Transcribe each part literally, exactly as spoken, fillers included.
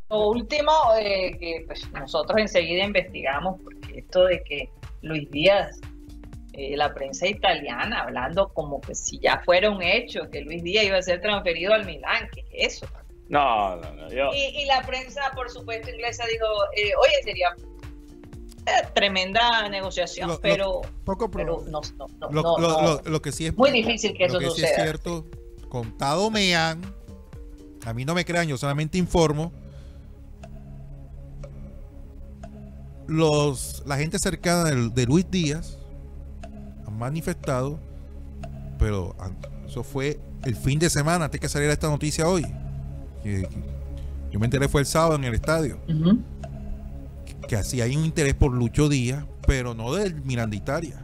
Lo último, eh, que pues, nosotros enseguida investigamos, porque esto de que Luis Díaz, eh, la prensa italiana hablando como que si ya fuera un hecho que Luis Díaz iba a ser transferido al Milán, ¿qué es eso? No, no, no. Yo... Y, y la prensa, por supuesto, inglesa dijo, eh, oye, sería eh, tremenda negociación, Lo- pero, lo- poco pero probable. no, no, no, Lo, no, lo- no. lo- lo que sí es Muy difícil que lo eso que sí suceda. es cierto, contado me han, a mí no me crean, yo solamente informo. Los, la gente cercana de, de Luis Díaz han manifestado, pero an- eso fue el fin de semana antes que saliera esta noticia hoy. Que- que yo me enteré fue el sábado en el estadio, Uh-huh. que así hay un interés por Lucho Díaz, pero no del Miranda Italia,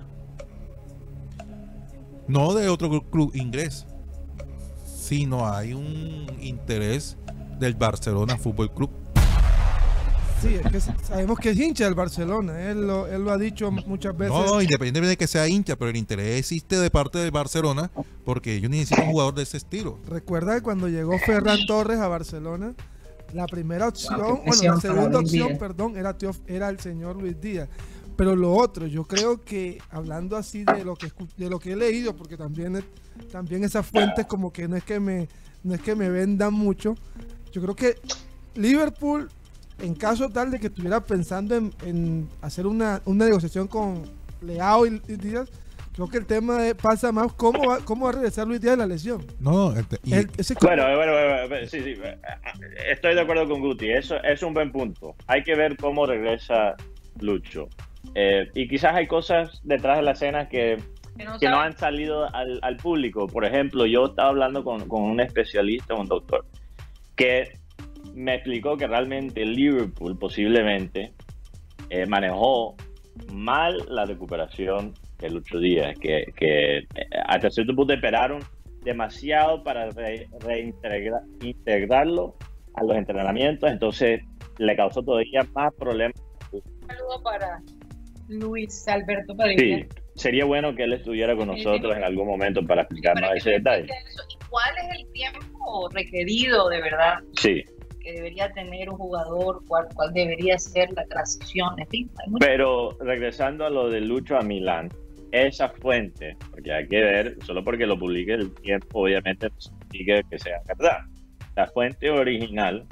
no de otro club, club inglés, sino hay un interés del Barcelona Fútbol Club. Sí, es que sabemos que es hincha del Barcelona, él lo, él lo ha dicho muchas veces. No, independientemente de que sea hincha, pero el interés existe de parte del Barcelona porque ellos necesitan un jugador de ese estilo. Recuerda que cuando llegó Ferran Torres a Barcelona, la primera opción, Wow, qué bueno, la presión para segunda Luis opción, Díaz. perdón, era, Teo- era el señor Luis Díaz. Pero lo otro, yo creo que hablando así de lo que escu- de lo que he leído, porque también es- también esas fuentes como que no es que me no es que me vendan mucho. Yo creo que Liverpool, en caso tal de que estuviera pensando en, en hacer una, una negociación con Leao y, y Díaz, creo que el tema de- pasa más cómo va, cómo va a regresar Luis Díaz de la lesión. No, no, este- y- El- ese- Bueno, bueno, bueno, bueno, sí, sí. Estoy de acuerdo con Guti. Eso es un buen punto. Hay que ver cómo regresa Lucho. Eh, y quizás hay cosas detrás de la escena que, Que no que no saben. han salido al, al público. Por ejemplo, yo estaba hablando con, con un especialista, un doctor, que me explicó que realmente Liverpool posiblemente eh, manejó mal la recuperación de Lucho Díaz, que, que eh, hasta cierto punto esperaron demasiado para re- reintegrar integrarlo a los entrenamientos, entonces le causó todavía más problemas. Un saludo para Luis Alberto Padilla. Sí, sería bueno que él estuviera con nosotros en algún momento para explicarnos Para que ese me detalle. explique eso. ¿Y cuál es el tiempo requerido de verdad Sí, que debería tener un jugador? ¿Cuál, cuál debería ser la transición? En fin, hay mucho. pero regresando a lo de Lucho a Milán, esa fuente, porque hay que ver, solo porque lo publique el tiempo, obviamente no significa que sea verdad. La fuente original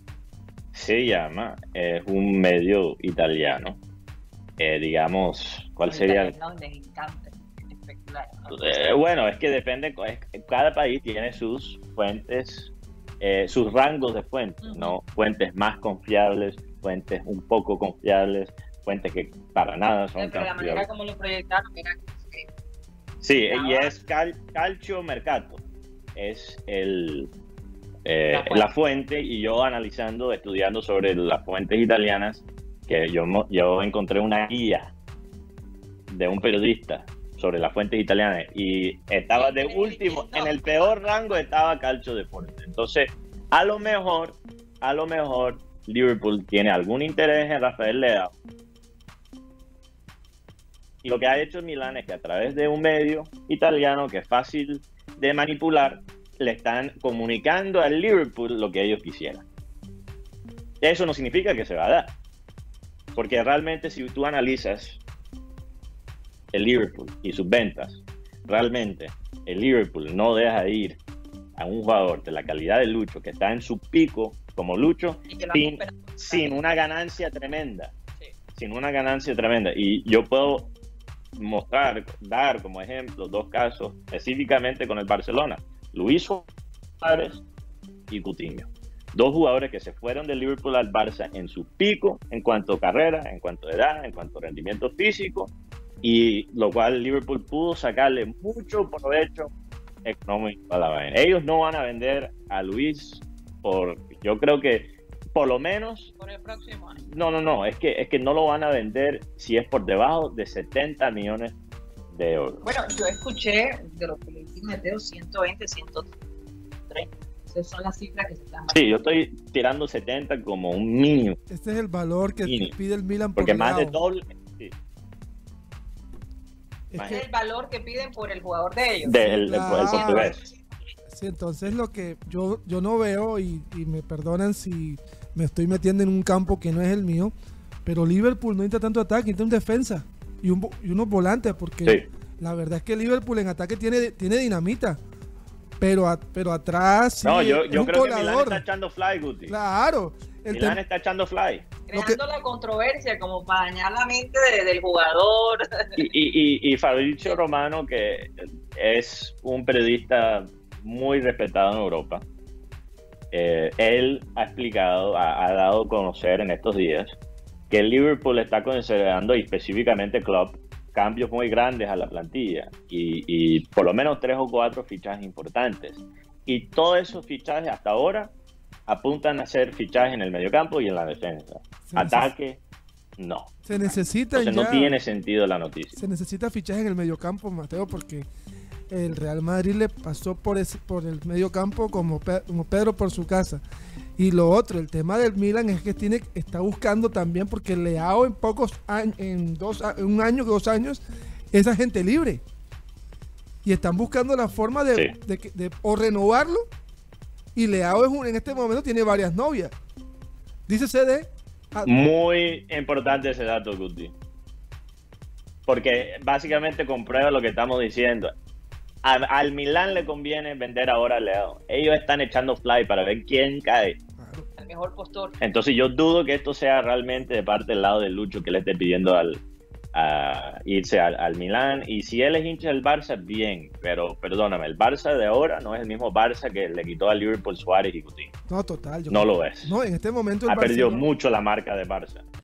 se llama, es un medio italiano, eh, digamos, ¿cuál sería? No, les encanta especular, ¿no? Eh, bueno, es que depende, es- cada país tiene sus fuentes, eh, sus rangos de fuentes, Ujú. ¿no? Fuentes más confiables, fuentes un poco confiables, fuentes que para nada son Pero la manera confiables. como lo proyectaron, mira que Sí, Ah. y es cal, Calcio Mercato, es el, eh, La la, fuente. fuente. Y yo analizando, estudiando sobre las fuentes italianas, que yo, mo- yo encontré una guía de un periodista sobre las fuentes italianas y estaba de último, en el peor rango estaba Calcio Deporte. Entonces, a lo mejor, a lo mejor Liverpool tiene algún interés en Rafael Leao. Y lo que ha hecho Milán es que a través de un medio italiano que es fácil de manipular, le están comunicando al Liverpool lo que ellos quisieran. Eso no significa que se va a dar. Porque realmente si tú analizas el Liverpool y sus ventas, realmente el Liverpool no deja de ir a un jugador de la calidad de Lucho, que está en su pico como Lucho, y que lo sin, han esperado. sin una ganancia tremenda. Sí. Sin una ganancia tremenda. Y yo puedo mostrar, dar como ejemplo dos casos específicamente con el Barcelona: Luis Suárez y Coutinho. Dos jugadores que se fueron del Liverpool al Barça en su pico en cuanto a carrera, en cuanto a edad, en cuanto a rendimiento físico, y lo cual Liverpool pudo sacarle mucho provecho económico a la vaina. Ellos no van a vender a Luis por, yo creo que por lo menos, Por el próximo año. no, no, no, es que, es que no lo van a vender si es por debajo de setenta millones de euros. Bueno, yo escuché de lo que le dije Mateo, ciento veinte, ciento treinta. Esas son las cifras que se están Sí, yo estoy tirando setenta como un mínimo, Este es el valor que Sí. pide el Milan por porque más de Leao. doble sí, Es Ese que- es el valor que piden por el jugador de ellos. del del- Claro. del portugués. sí, entonces lo que yo, yo no veo, y, y me perdonan si me estoy metiendo en un campo que no es el mío, pero Liverpool no necesita tanto ataque, necesita un defensa y, un, y unos volantes, porque Sí. la verdad es que Liverpool en ataque tiene, tiene dinamita, pero, a- pero atrás sí, No, yo, es yo un creo que Milán colador. está echando fly, Guti. Claro, el Milán tem- está echando fly. Creando la controversia como para dañar la mente de- del jugador. Y, y, y, y Fabrizio Romano, que es un periodista muy respetado en Europa, eh, él ha explicado, ha, ha dado a conocer en estos días que el Liverpool está considerando, y específicamente Klopp, cambios muy grandes a la plantilla y, y por lo menos tres o cuatro fichajes importantes. Y todos esos fichajes hasta ahora apuntan a ser fichajes en el mediocampo y en la defensa. Se Ataque, no. se necesita Entonces ya, no tiene sentido la noticia. se necesita fichaje en el mediocampo, Mateo, porque el Real Madrid le pasó por ese, por el mediocampo como, Pe- como Pedro por su casa. Y lo otro, el tema del Milan es que tiene, está buscando también, porque Leao en pocos años, en dos, a- en un año, dos años, es agente libre. Y están buscando la forma de, Sí. de, que- de o renovarlo. Y Leao es un, en este momento tiene varias novias. Dice C D. ah, Muy importante ese dato, Guti. Porque básicamente comprueba lo que estamos diciendo. Al, al Milán le conviene vender ahora a Leao. Ellos están echando fly para ver quién cae. claro. El mejor postor. Entonces yo dudo que esto sea realmente de parte del lado de Lucho que le esté pidiendo al, a irse al, al Milán. Y si él es hincha del Barça, bien. Pero perdóname, el Barça de ahora no es el mismo Barça que le quitó a Liverpool Suárez y Coutinho. No, total. yo No creo- lo es. No, en este momento el Ha perdido Barcelona- mucho la marca de Barça.